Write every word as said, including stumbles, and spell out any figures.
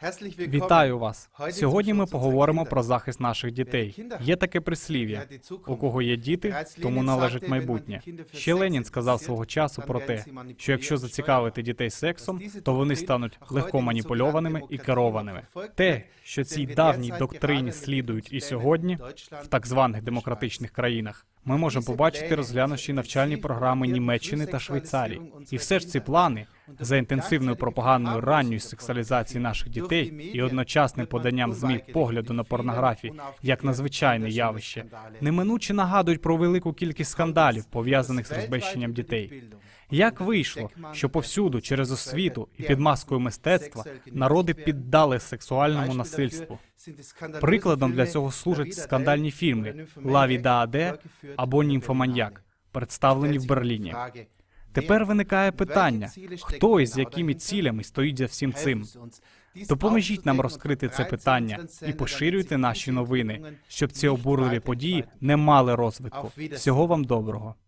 Вітаю вас! Сьогодні ми поговоримо про захист наших дітей. Є таке прислів'я: у кого є діти, тому належить майбутнє. Ще Ленін сказав свого часу про те, що якщо зацікавити дітей сексом, то вони стануть легко маніпульованими і керованими. Те, що цій давній доктрині слідують і сьогодні, в так званих демократичних країнах, ми можемо побачити, розглянувши навчальні програми Німеччини та Швейцарії. І все ж ці плани, за інтенсивною пропагандою ранньої сексуалізації наших дітей і одночасним поданням ЗМІ погляду на порнографію як на звичайне явище, неминуче нагадують про велику кількість скандалів, пов'язаних з розбещенням дітей. Як вийшло, що повсюду, через освіту і під маскою мистецтва, народи піддали сексуальному насильству? Прикладом для цього служать скандальні фільми «Ла Віда Аде» або «Німфоманьяк», представлені в Берліні. Тепер виникає питання, хто і з якими цілями стоїть за всім цим? Допоможіть нам розкрити це питання і поширюйте наші новини, щоб ці обурливі події не мали розвитку. Всього вам доброго.